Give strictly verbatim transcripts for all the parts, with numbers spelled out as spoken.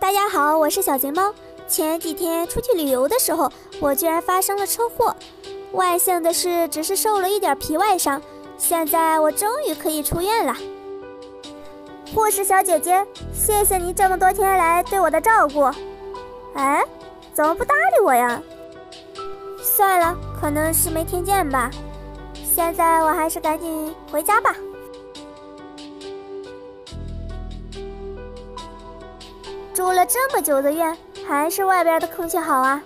大家好，我是小贼猫。前几天出去旅游的时候，我居然发生了车祸。万幸的是，只是受了一点皮外伤。现在我终于可以出院了。护士小姐姐，谢谢你这么多天来对我的照顾。哎，怎么不搭理我呀？算了，可能是没听见吧。现在我还是赶紧回家吧。住了这么久的院，还是外边的空气好啊。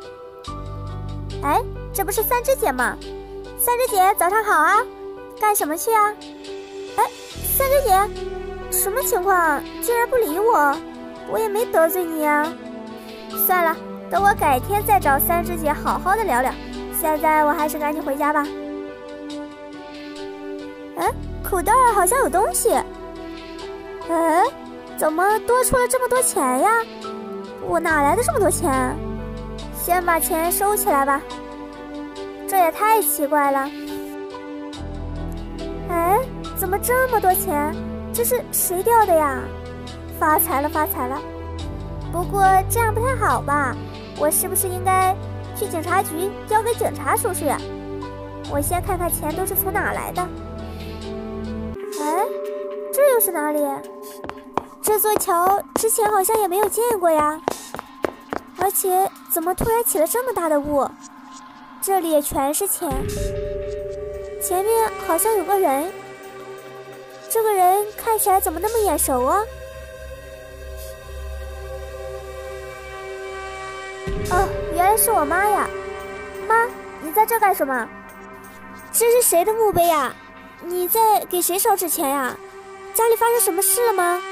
哎，这不是三只姐吗？三只姐早上好啊，干什么去啊？哎，三只姐，什么情况？竟然不理我，我也没得罪你啊。算了，等我改天再找三只姐好好的聊聊。现在我还是赶紧回家吧。哎，口袋好像有东西。哎，怎么多出了这么多钱呀？我哪来的这么多钱？先把钱收起来吧。这也太奇怪了。哎，怎么这么多钱？这是谁掉的呀？发财了，发财了。不过这样不太好吧？我是不是应该去警察局交给警察叔叔呀？我先看看钱都是从哪来的。哎，这又是哪里？这座桥之前好像也没有见过呀，而且怎么突然起了这么大的雾？这里也全是钱，前面好像有个人，这个人看起来怎么那么眼熟啊？哦，原来是我妈呀！妈，你在这干什么？这是谁的墓碑呀？你在给谁烧纸钱呀？家里发生什么事了吗？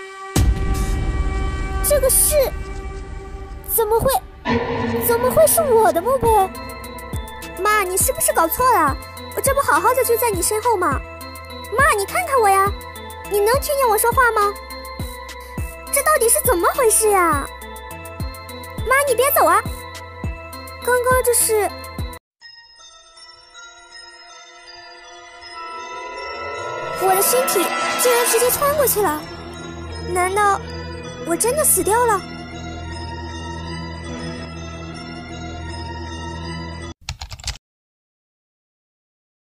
这个是怎么会怎么会是我的墓碑？妈，你是不是搞错了？我这不好好的就在你身后吗？妈，你看看我呀，你能听见我说话吗？这到底是怎么回事呀？妈，你别走啊！刚刚这是……我的身体竟然直接穿过去了，难道我真的死掉了？